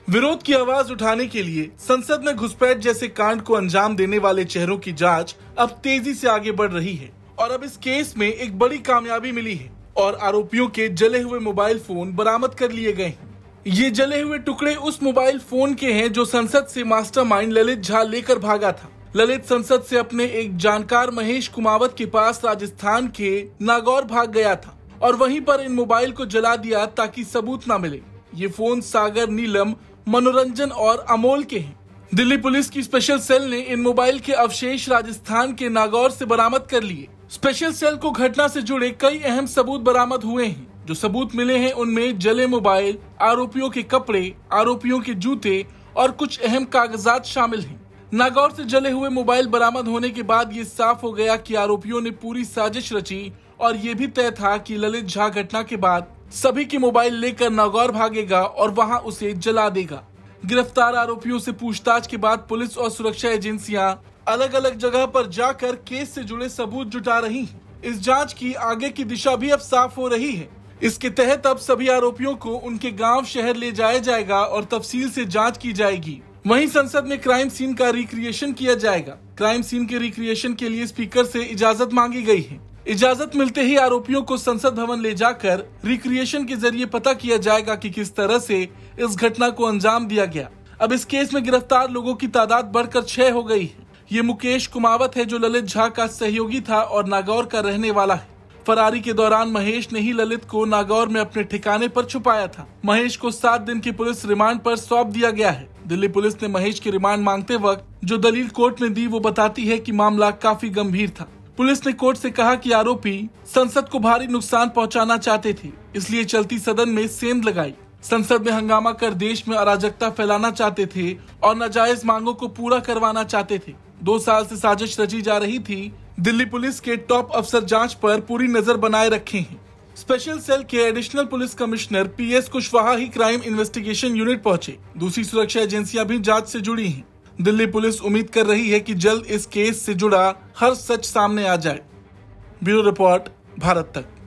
विरोध की आवाज उठाने के लिए संसद में घुसपैठ जैसे कांड को अंजाम देने वाले चेहरों की जांच अब तेजी से आगे बढ़ रही है और अब इस केस में एक बड़ी कामयाबी मिली है और आरोपियों के जले हुए मोबाइल फोन बरामद कर लिए गए हैं। ये जले हुए टुकड़े उस मोबाइल फोन के हैं जो संसद से मास्टरमाइंड ललित झा लेकर भागा था। ललित संसद से अपने एक जानकार महेश कुमावत के पास राजस्थान के नागौर भाग गया था और वहीं पर इन मोबाइल को जला दिया ताकि सबूत न मिले। ये फोन सागर, नीलम, मनोरंजन और अमोल के हैं। दिल्ली पुलिस की स्पेशल सेल ने इन मोबाइल के अवशेष राजस्थान के नागौर से बरामद कर लिए। स्पेशल सेल को घटना से जुड़े कई अहम सबूत बरामद हुए हैं। जो सबूत मिले हैं उनमें जले मोबाइल, आरोपियों के कपड़े, आरोपियों के जूते और कुछ अहम कागजात शामिल हैं। नागौर से जले हुए मोबाइल बरामद होने के बाद ये साफ हो गया कि आरोपियों ने पूरी साजिश रची और ये भी तय था कि ललित झा घटना के बाद सभी के मोबाइल लेकर नागौर भागेगा और वहां उसे जला देगा। गिरफ्तार आरोपियों से पूछताछ के बाद पुलिस और सुरक्षा एजेंसियां अलग अलग जगह पर जाकर केस से जुड़े सबूत जुटा रही हैं। इस जांच की आगे की दिशा भी अब साफ हो रही है। इसके तहत अब सभी आरोपियों को उनके गांव शहर ले जाया जाएगा और तफसील से जांच की जाएगी। वहीं संसद में क्राइम सीन का रिक्रिएशन किया जाएगा। क्राइम सीन के रिक्रिएशन के लिए स्पीकर से इजाजत मांगी गई है। इजाजत मिलते ही आरोपियों को संसद भवन ले जाकर रिक्रिएशन के जरिए पता किया जाएगा कि किस तरह से इस घटना को अंजाम दिया गया। अब इस केस में गिरफ्तार लोगों की तादाद बढ़कर 6 हो गई है। ये मुकेश कुमावत है जो ललित झा का सहयोगी था और नागौर का रहने वाला है। फरारी के दौरान महेश ने ही ललित को नागौर में अपने ठिकाने पर छुपाया था। महेश को 7 दिन की पुलिस रिमांड पर सौंप दिया गया है। दिल्ली पुलिस ने महेश की रिमांड मांगते वक्त जो दलील कोर्ट ने दी वो बताती है कि मामला काफी गंभीर था। पुलिस ने कोर्ट से कहा कि आरोपी संसद को भारी नुकसान पहुंचाना चाहते थे, इसलिए चलती सदन में सेंध लगाई। संसद में हंगामा कर देश में अराजकता फैलाना चाहते थे और नाजायज मांगों को पूरा करवाना चाहते थे। 2 साल से साजिश रची जा रही थी। दिल्ली पुलिस के टॉप अफसर जांच पर पूरी नजर बनाए रखे हैं। स्पेशल सेल के additional police commissioner PS Kushwaha ही क्राइम इन्वेस्टिगेशन यूनिट पहुंचे। दूसरी सुरक्षा एजेंसियां भी जांच से जुड़ी हैं। दिल्ली पुलिस उम्मीद कर रही है कि जल्द इस केस से जुड़ा हर सच सामने आ जाए। ब्यूरो रिपोर्ट, भारत तक।